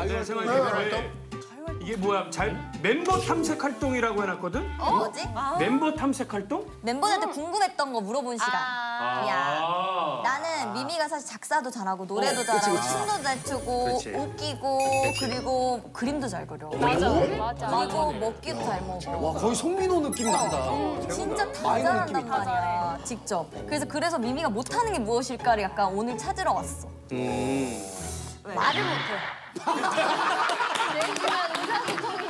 생활 활동? 이게 뭐야? 멤버 탐색 활동이라고 해놨거든? 뭐지? 멤버 탐색 활동? 멤버들한테 궁금했던 거 물어본 시간. 야, 나는 미미가 사실 작사도 잘하고 노래도 잘하고 춤도 잘 추고 웃기고 그리고 그림도 잘 그려. 맞아. 그리고 먹기도 잘 먹어. 와 거의 송민호 느낌 난다. 진짜 다 잘한단 말이야, 직접. 그래서 미미가 못하는 게 무엇일까를 약간 오늘 찾으러 왔어. 말을 못해. 얘기만 의사소통이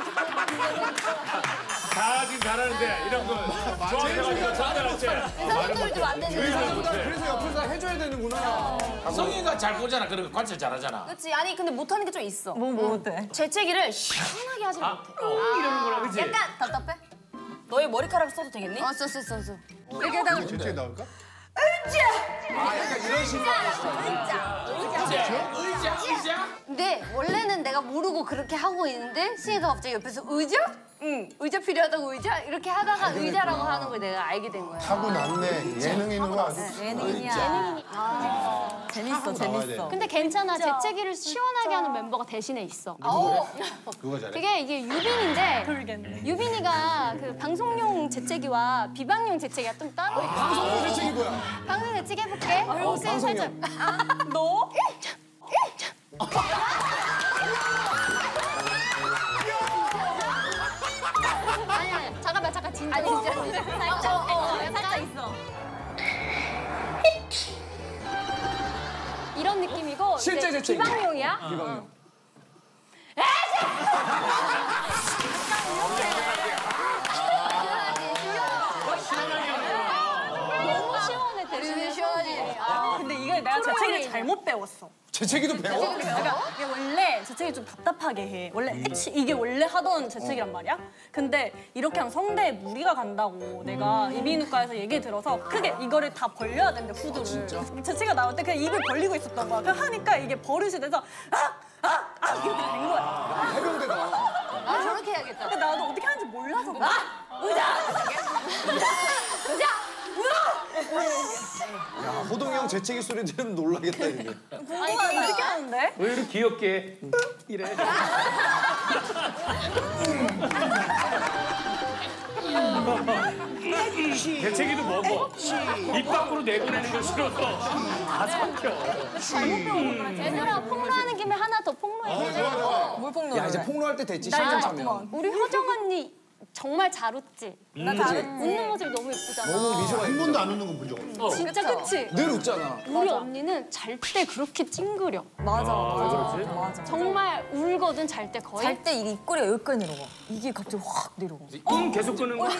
잘하긴 잘하는데 이런 거 좋아해가지고 잘하지. 의사소통이 좀 안 되는 그래서 옆에서 해줘야 되는구나. 성희가 잘 보잖아. 그런 거 관찰 잘하잖아. 그렇지. 아니 근데 못하는 게 좀 있어. 뭐 못해? 재채기를 시원하게 하지 못해. 이러는 거라 그지? 약간 답답해? 너의 머리카락 써도 되겠니? 써. 이렇게 해다가 진짜 나올까? 약간 이런 식으로. 의자? 근데 원래는 내가 모르고 그렇게 하고 있는데 신이가 갑자기 옆에서 의자? 응. 의자 필요하다고 의자? 이렇게 하다가 의자라고 하는 걸 내가 알게 된 거야. 타고났네. 예능 있는 거 아주. 예능이야. 재밌어. 근데 괜찮아. 재채기를 시원하게 하는 멤버가 대신에 있어. 누가 잘해? 그게 이게 유빈인데 유빈이가 그 방송용 재채기와 비방용 재채기가 좀 따로 있어. 방송용 재채기 뭐야? 방송 재채기 해볼게. 방송용. 너? 아니 잠깐 진짜. 아니 진짜 살짝 있어. 이런 느낌이고 실제 이제 재채기. 비방용이야? 비방용. 너무 시원해 대신에 시원하지. 근데 이걸 내가 재채기를 잘못 배웠어. 재채기도 배워? 그러니까 이게 원래 재채기 좀 답답하게 해. 원래 이게 원래 하던 재채기란 말이야. 근데 이렇게 하면 성대에 무리가 간다고 내가 이비인후과에서 얘기 들어서 크게 이거를 다 벌려야 된대 후두를. 재채기가 나올 때 그냥 입을 벌리고 있었던 거야. 그냥 하니까 이게 버릇이 돼서 이렇게 된 거야. 해병대다. 아 저렇게 해야겠다. 근데 나도 어떻게 하는지 몰라서 그래. 야 호동이 형 재채기 소리 들으면 놀라겠다 이게. 아니 어떻게 하는데? 왜 이렇게 귀엽게 이래? 대체기도 먹어. 입 밖으로 내보내는 거 싫어서 다 삼켜. 얘들아 폭로하는 김에 하나 더 폭로해. 뭘 폭로해? 야 이제 폭로할 때 됐지 시즌 차면. 우리 효정 언니 정말 잘 웃지? 나 잘했지. 웃는 모습이 너무 예쁘잖아. 너무 미소가 한 번도 안 웃는 거 본 적 없어. 진짜 그치? 늘 웃잖아. 우리 언니는 잘 때 그렇게 찡그려. 맞아. 정말 울거든 잘 때 거의. 잘 때 이게 입꼬리가 여기까지 내려가. 이게 갑자기 확 내려가. 계속 끄는 거.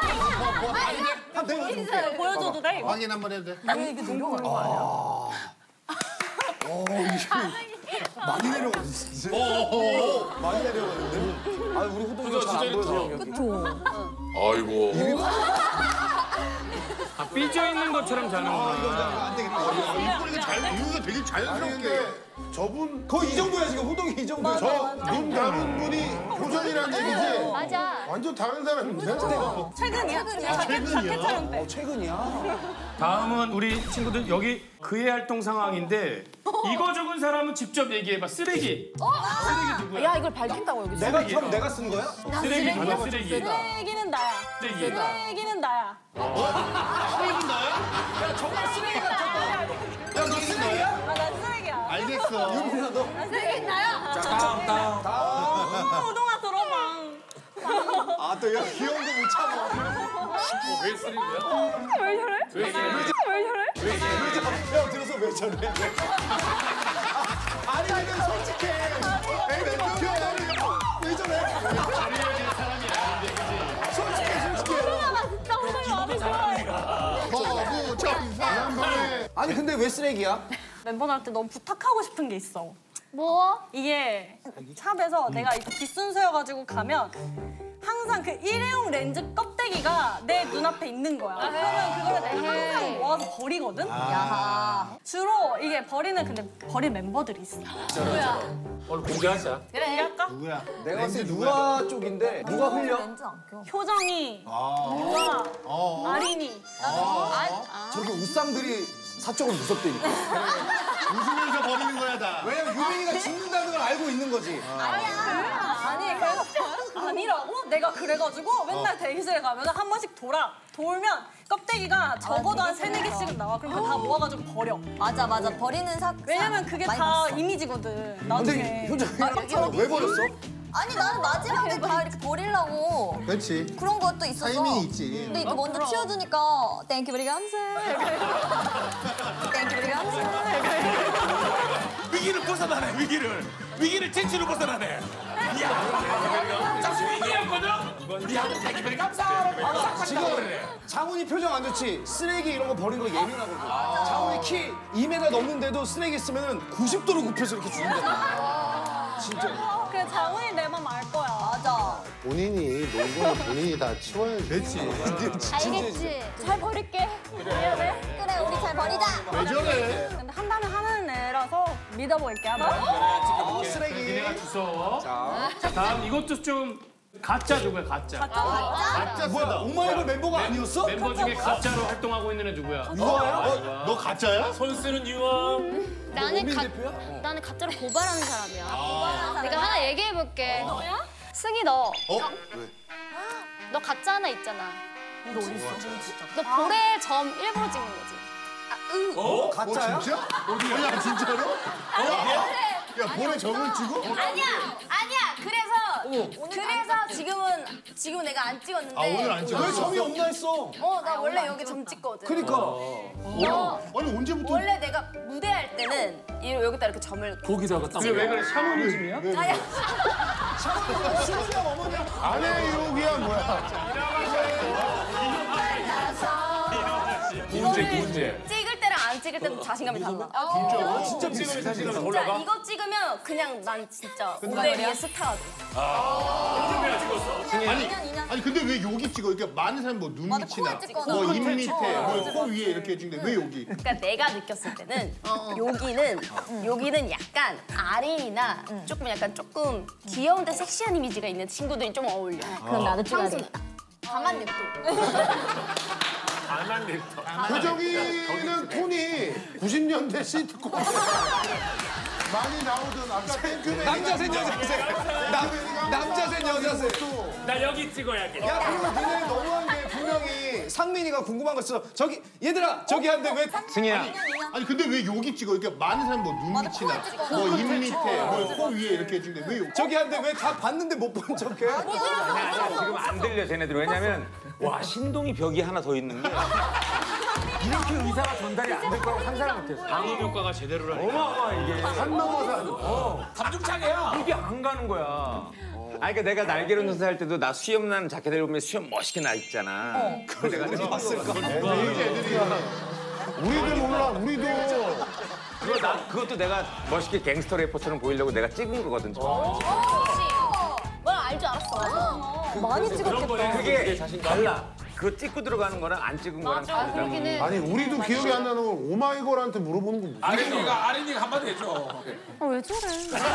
보여줘도 돼? 확인 한번 해도 돼? 왜 이게 내려가는 거야? 많이 내려갔어. 많이 내려가는데? 아 우리 호동이 잘안 보여서. 그쵸? 아이고. 삐져 있는 것처럼 자는구나. 안 되겠다. 입꼬리가 이거 되게 자연스럽게. 저분 거의 이 정도야 지금 호동이 이 정도야. 눈 감은 분이 효정이라는 얘기지? 맞아. 완전 다른 사람인데? 최근이야. 최근이야? 최근이야. 다음은 우리 친구들 여기 그의 활동 상황인데 이거 적은 사람은 직접 얘기해봐. 쓰레기. 쓰레기 누구야? 야, 이걸 밝힌다고 여기서. 내가 쓴 거야? 쓰레기 누가 쓰레기? 쓰레기는 나야. 쓰레기. 쓰레기는 나야. 야너 쓰레기야? 나 쓰레기야. 알겠어. 유빈아 너. 쓰레기 나야. 다음. 호동아 들어봐. 아또 야 귀여운 거 못 참아. 왜 쓰레기야? 왜 저래? 왜 저래? 왜 저래? 야 들어서 왜 저래? 아니 근데 솔직해. 에이 왜 저래? 솔직해. 나 진짜 호동이 많이 좋아해. 거부 정상. 아니 근데 왜 쓰레기야? 멤버들한테 너무 부탁하고 싶은 게 있어. 뭐? 이게 샵에서 내가 이렇게 뒷순서여가지고 가면 항상 그 일회용 렌즈 껍데기가 내 눈앞에 있는 거야. 그러면 그거를 내가 항상 모아서 버리거든? 야. 주로 이게 근데 버린 멤버들이 있어. 오늘 공개하자. 얘기할까? 누구야? 내가 봤을 때 누가 쪽인데 누가 흘려? 렌즈 안 껴. 효정이, 누아, 아린이. 저렇게 웃상들이 사적으로 무섭다니까. 웃으면서 버리는 거야 다. 왜냐면 유빈이가 죽는다는 걸 알고 있는 거지. 아니 그래서 아니라고? 내가 그래가지고 맨날 대기실에 가면 한 번씩 돌면 껍데기가 적어도 한 3-4개씩은 나와. 그럼 그거 다 모아가지고 버려. 맞아 버리는 왜냐면 그게 많이 다 봤어. 이미지거든. 근데 나중에. 효정이 왜 버렸어? 아니 나는 마지막에 다 이렇게 버리려고 그렇지. 그런 것도 있었어. 타이밍이 있지. 근데 이거 먼저 치워주니까 땡큐 베리 감사. 땡큐 베리 감사. 위기를 벗어나네 위기를 진출을 벗어나네. 이야 잠시 위기였거든. 미안해 대기별 감사하라고 지금 장훈이 표정 안 좋지? 쓰레기 이런 거 버린 거 예민하거든. 장훈이 키 2m 넘는데도 쓰레기 있으면 90도로 굽혀서 이렇게 죽는다. 진짜. 그래 장훈이 내 맘 알 거야. 맞아. 본인이 놓은 거는 본인이 다 치워야지. 그렇지. 알겠지? 잘 버릴게. 미안해. 그래 우리 잘 버리자. 왜 저래? 근데 한다면 하는 애라서 믿어볼게. 쓰레기. 니네가 주워. 자, 다음 이것도 좀 가짜 누구야 가짜. 가짜 뭐야? 오마이걸 멤버가 아니었어? 멤버 중에 가짜로 활동하고 있는 애 누구야? 유아야? 너 가짜야? 손 쓰는 유아. 나는 가짜로 고발하는 사람이야. 내가 하나 얘기해볼게. 승희 너. 왜? 너 가짜 하나 있잖아. 너 볼에 점 일부러 찍는 거지. 가짜야? 진짜? 어디야? 진짜로? 야, 볼에 점을 찍어? 아니야. 그래서 지금은 내가 안 찍었는데. 아, 오늘 안 찍었어? 왜 점이 없나 했어? 나 원래 여기 점 찍거든. 그러니까. 아니, 언제부터? 원래 내가 무대할 때는 여기다 이렇게 점을. 거기다가 딱. 왜 그래? 샤머니즘이야? 아내 유혹이야, 뭐야? 문제. 찍을 때랑 안 찍을 때도 자신감이 달라. 진짜 찍으면 자신감 진짜 이거 찍으면 그냥 난 진짜 무대 위에 스타가 돼. 아니, 근데 왜 여기 찍어? 이렇게 많은 사람 뭐 눈 맞아, 밑이나, 코에 찍거나. 뭐 입 밑에, 뭐 코 위에 이렇게 찍는데 왜 여기? 그러니까 내가 느꼈을 때는 여기는 약간 아린이나 조금 귀여운데 섹시한 이미지가 있는 친구들이 좀 어울려. 그럼 나도 찍어야 돼. 가만 냅둬. 안한 립터. 표정이는 톤이 90년대 시트콤 많이 나오던 아까 땡큐베리 남자 셋 여자 셋. 남자 셋 여자 셋. 나 여기 찍어야겠다. 야 그리고 니네 너무한 게 분명히 상민이가 궁금한 거 있어. 저기 얘들아 저기 한데 왜? 승희야. 아니 근데 왜 여기 찍어? 이렇게 많은 사람 뭐 눈 밑이나 뭐 입 밑에 뭐 코 위에 이렇게 찍는데 왜 여기? 저기 한데 왜 다 봤는데 못 본 척해? 아니야, 지금 안 들려 쟤네들. 왜냐면 와 신동이 벽이 하나 더 있는 게 이렇게 의사가 전달이 안 될 거라고 상상을 못했어. 방음 효과가 제대로라니까. 어마어마 이게. 산 넘어서 감중창이야. 이게 안 가는 거야. 아니 그러니까 내가 날개로 전사 할 때도 나 수염 나는 자켓 입으면 수염 멋있게 나 있잖아. 그걸 내가 봤을까? 우리도 몰라 우리도 그것도 내가 멋있게 갱스터 래퍼처럼 보이려고 내가 찍은 거거든. 뭘 알 줄 알았어. 많이 찍었겠다. 그게 달라. 그거 찍고 들어가는 거랑 안 찍은 거랑 다르다. 아니 우리도 기억이 안 나는 건 오마이걸한테 물어보는 거 무슨 아린이가 한마디 해줘. 왜 저래?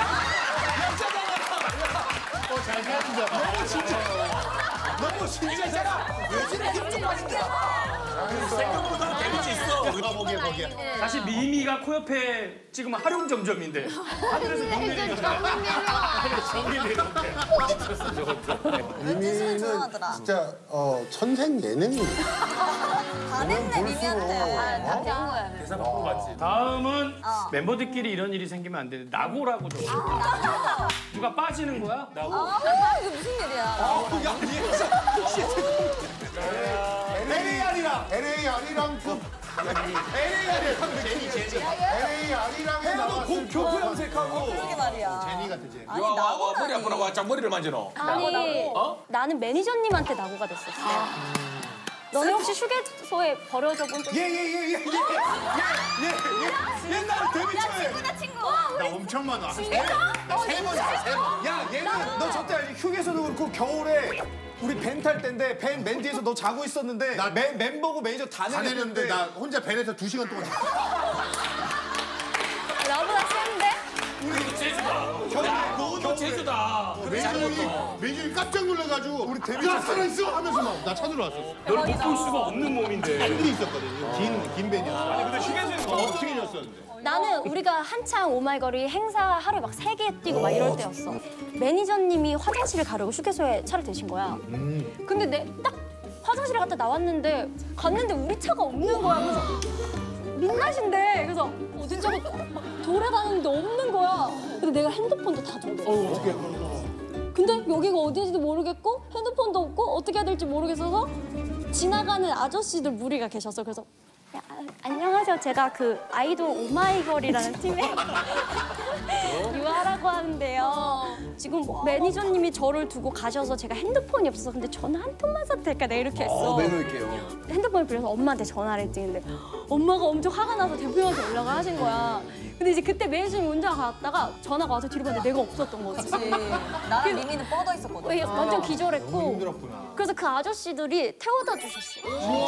너무 진짜잖아. 생각보다 데미지 있어. 거기야 사실 미미가 코 옆에 찍으면 활용점점인데 하늘에서 눈 내리니까 전기 내리는데. 왠지 조용하더라. 진짜 천생 예능이 다 냈네 미미한테. 다 배운 거야. 대사 바꾸고 갔지. 다음은 멤버들끼리 이런 일이 생기면 안 되는데 낙오라고 적어. 누가 빠지는 거야? 아 이게 무슨 일이야? LAR이랑 그 LAR이랑 나왔을 교포 염색하고. 그러게 말이야. 제니 같은 제니 아니 머리 나보다니. 아프라고 아짝 머리를 만지노. 아니 나는 매니저님한테 낙오가 됐었어. 너네 혹시 휴게소에 버려져 본 적? 얘 옛날에 데뷔초에. 나 엄청 많아 야 얘는 너 저때 알지? 휴게소도 그렇고 겨울에 우리 밴 탈 때인데 밴 맨 뒤에서 너 자고 있었는데 나 멤버고 매니저 다 다 내렸는데 내렸는데 나 혼자 밴에서 2시간 동안 나보다 센데? 그것도 제주다. 매니저이 깜짝 놀라가지고 우리 데뷔 야 살아있어 하면서 막 나 찾으러 왔었어 널 못 볼 수가 없는 몸인데. 밴이 있었거든 긴 밴이었어 아니 근데 휴게소에서 어떻게 졌었는데 나는 우리가 한창 오마이걸이 행사 하루에 막 3개 뛰고 막 이럴 때였어. 매니저님이 화장실을 가려고 휴게소에 차를 대신 거야. 근데 내 딱 화장실에 갔다 나왔는데 우리 차가 없는 거야. 그래서 민낯인데 그래서 어딘지 돌아다녔는데 없는 거야. 근데 내가 핸드폰도 다 줬대. 어떻게? 근데 여기가 어딘지도 모르겠고 핸드폰도 없고 어떻게 해야 될지 모르겠어서 지나가는 아저씨들 무리가 계셨어. 그래서 야, 안녕하세요. 제가 그 아이돌 오마이걸이라는 팀의 유아라고 하는데요. 지금 매니저님이 저를 두고 가셔서 제가 핸드폰이 없어서 근데 전화 한 통만 써도 될까? 내가 이렇게 했어. 내놓을게요. 핸드폰을 빌려서 엄마한테 전화를 했는데 엄마가 엄청 화가 나서 대표님한테 연락을 하신 거야. 근데 이제 그때 매니저님이 혼자 갔다가 전화가 와서 뒤로 봤는데 내가 없었던 거지. 나랑 미미는 뻗어 있었거든. 완전 기절했고. 너무 힘들었구나. 그래서 그 아저씨들이 태워다 주셨어.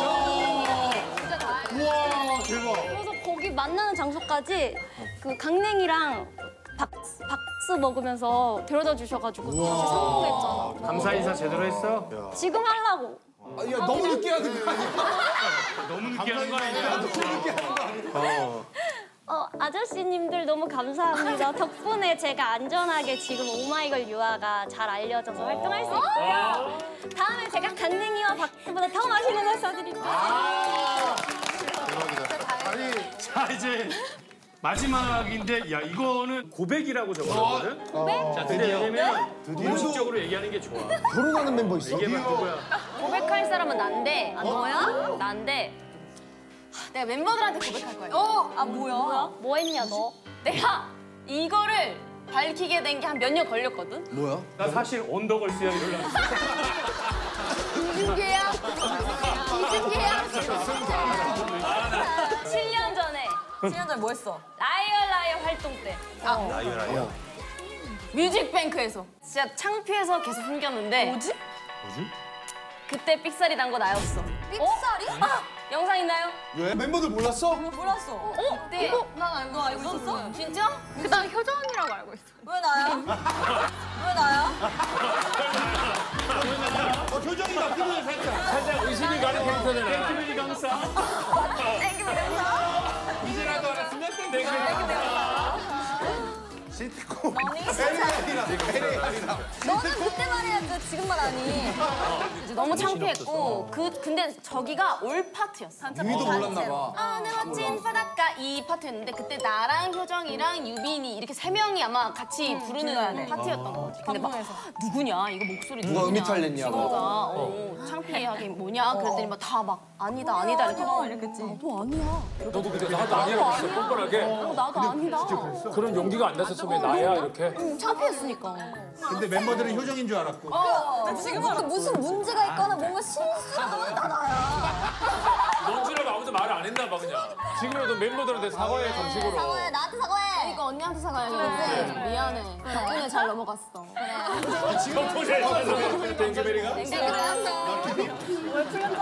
우와 대박. 그래서 거기 만나는 장소까지 그 강냉이랑 박스 먹으면서 데려다 주셔가지고 다시 성공했잖아. 감사 인사 제대로 했어? 지금 하려고. 야 너무 늦게 하는 거 아니야? 너무 늦게 하는 거 아니야? 너무 늦게 하는 거 아니야? 아저씨님들 너무 감사합니다. 덕분에 제가 안전하게 지금 오마이걸 유아가 잘 알려져서 활동할 수 있고요. 다음에 제가 강냉이와 박스보다 더 맛있는 걸 써드릴게요. 아니 자 이제 마지막인데 야 이거는 고백이라고 적었거든. 고백? 자 근데 왜냐면 공식적으로 얘기하는 게 좋아. 결혼하는 멤버 있어? 얘기해봐 누구야? 고백할 사람은 난데. 너야? 난데. 내가 멤버들한테 고백할 거야. 아 뭐야? 뭐 했냐 너? 내가 이거를 밝히게 된 게 한 몇 년 걸렸거든. 뭐야? 나 사실 언더걸스야 이러려고. 이승계야. 이승계야. 7년 전에 7년 전에 뭐 했어? 라이어 활동 때. 라이어. 뮤직뱅크에서. 진짜 창피해서 계속 숨겼는데. 뭐지? 그때 삑사리 난 거 나였어. 삑사리? 영상 있나요? 왜? 멤버들 몰랐어? 몰랐어. 그때 난 알고 있었어. 진짜? 그다음 효정 언니라고 알고 있어. 왜 나야? 왜 나야? 표정이 나쁘네 살짝. 살짝 의심이 가는 캐릭터잖아. 땡큐베리 강사. 땡큐 명사. 이제라도 알았으면 땡큐. 시트콤. 너니 LA이나. 너는 그때만 해야지 지금만 하니. 이제 너무 창피했고 근데 저기가 올 파트였어. 유미도 몰랐나 봐. 아는 멋진 바닷가 이 파트였는데 그때 나랑 효정이랑 유빈이 이렇게 3명이 아마 같이 부르는 파트였던 거지. 근데 막 누구냐 이거 목소리 누가 음이탈 냈냐고. 친구가 창피하긴 뭐냐 그랬더니 막 다 막 아니다 이렇게 너 아니야. 너도 그때 나도 아니라고 했어. 뻔뻔하게. 나도 아니다. 그런 용기가 안 됐어. 처음에 나야 이렇게. 창피했으니까. 근데 멤버들은 효정인 줄 알았고. 지금부터 무슨 문제가 있거나 뭔가 실수가 다 나야. 뭔지라고 아무도 말을 안 했나 봐 그냥. 지금이라도 멤버들한테 사과해 정식으로. 사과해, 나한테 사과해. 이거 언니한테 사과해야지. 미안해. 덕분에 잘 넘어갔어. 덕분에 땡큐베리가? 땡큐 명사.